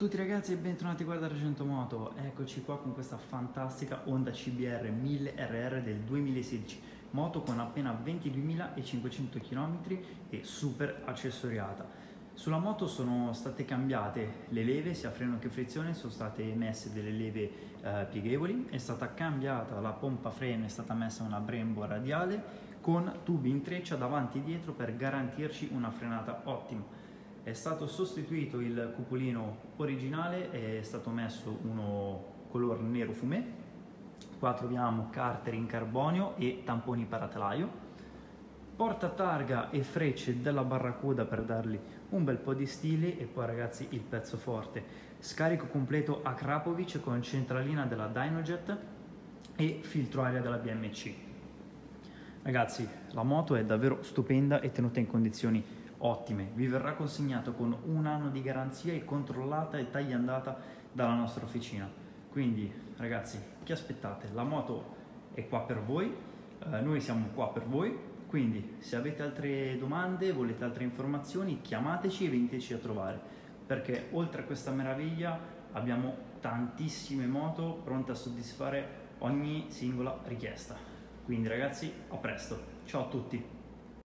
Tutti ragazzi e bentornati qua da Argento Moto, eccoci qua con questa fantastica Honda CBR 1000 RR del 2016, moto con appena 22.500 km e super accessoriata. Sulla moto sono state cambiate le leve sia freno che frizione, sono state messe delle leve pieghevoli, è stata cambiata la pompa freno, è stata messa una Brembo radiale con tubi in treccia davanti e dietro per garantirci una frenata ottima. È stato sostituito il cupolino originale, è stato messo uno color nero fumé. Qua troviamo carter in carbonio e tamponi paratelaio, porta targa e frecce della Barracuda per dargli un bel po' di stile. E poi ragazzi il pezzo forte, scarico completo a Krapovic con centralina della Dynojet e filtro aria della BMC. Ragazzi, la moto è davvero stupenda e tenuta in condizioni ottime. Vi verrà consegnato con un anno di garanzia e controllata e tagliandata dalla nostra officina. Quindi ragazzi, che aspettate? La moto è qua per voi, noi siamo qua per voi. Quindi se avete altre domande, volete altre informazioni, chiamateci e veniteci a trovare, perché oltre a questa meraviglia abbiamo tantissime moto pronte a soddisfare ogni singola richiesta. Quindi ragazzi, a presto, ciao a tutti.